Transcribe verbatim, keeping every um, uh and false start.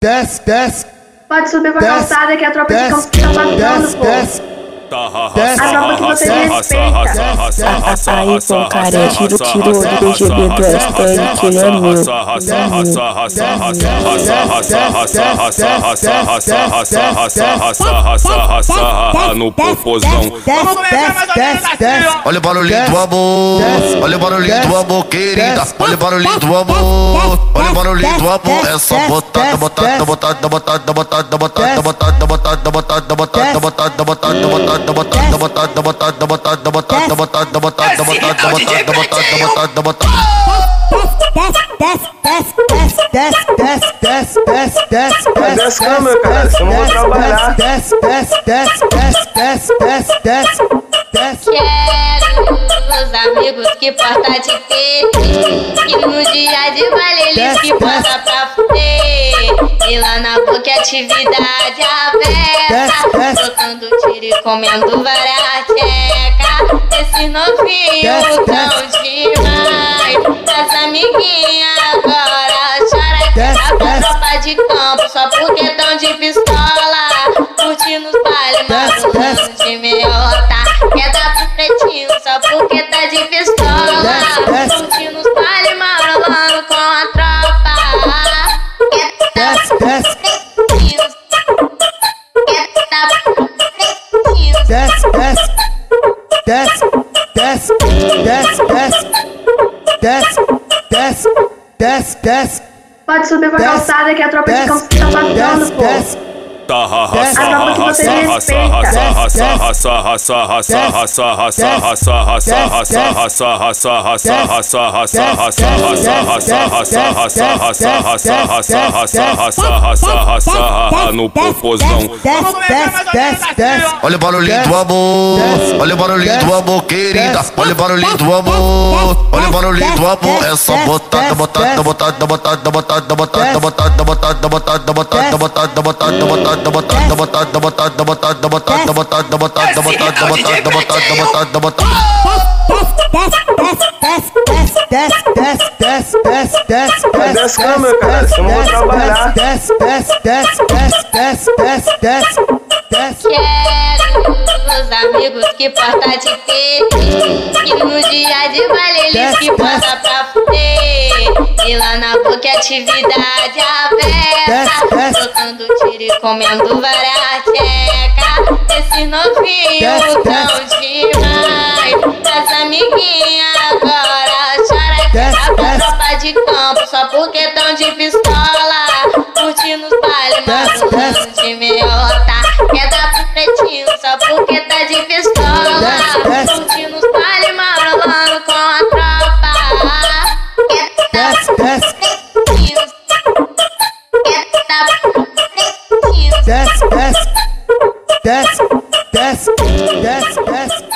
desce, desce. Pode subir com a calçada que a tropa de campo tá passando, pô. A tropa que você respeita. Aí, pô, cara, tiro, tiro o olho do G B do S T L, que ele é meu. No popozão. Olha o barulhinho do amor, olha o barulhinho do amor, querida. Olha o barulhinho do amor, olha o barulhinho do amor. É só botar, botar, botar, botar, botar, botar, botar, botar, botar, botar, botar, botar, botar, botar, botar, da botar, da botar, da botar, da botar, da botar, da botar, da botar, da botar, da botar, da botar, da botar, da botar. Desce, desce, desce, desce, desce, desce, desce. Desce câmera, cara, senão eu vou trabalhar. Desce, desce, desce, desce, desce, desce, desce, desce. Quero os amigos que porta de peixe, que no dia de baile eles que porta pra fuder. E lá na boca é atividade aberta, trocando tiro e comendo várias tchecas. Esse novinho tão demais, das amiguinhas agora chora que tá com tropa de campo só porque tão de pistola, curtindo os bailes, marulando de meiota. Quer dar pro pretinho só porque tá de pistola, curtindo os bailes, marulando com a tropa. Quer dar pro pretinho, quer dar pro pretinho. Desce, desce, desce, desce, desce, desce, desce, desce, desce. Pode subir com a calçada que a tropa de campo tá passando, pô. A tropa que você respeita. No popozão. Olha o barulhinho do amor, olha o barulhinho do amor, querida. Olha o barulhinho do amor, olha o barulhinho do amor. É só botar, botar, botar, botar, botar, botar, botar, botar, botar, botar, botar, botar, botar, botar, botar, botar, da botar, da botar, da botar, da botar, da botar, da botar, da botar, da botar, da botar, da botar, da botar, da botar. Desce, desce, desce, desce, desce, desce. Desce câmera, cara, senão eu vou trabalhar. Desce, desce, desce, desce, desce, desce, desce, desce. Quero os amigos que porta de peixe, que no dia de baile eles que porta pra fuder. E lá na boca é atividade aberta, trocando tiro e comendo várias tchecas. Esse novinho tão demais, das amiguinhas agora chora que tá com tropa de campo só porque tão de pistola, curtindo os bailes, marulando de meiota. Quer dar pro pretinho só porque tá de pistola, curtindo os bailes, marulando com a tropa. Quer dar pro pretinho, quer dar pro pretinho. Desce, desce, desce, desce, desce, desce.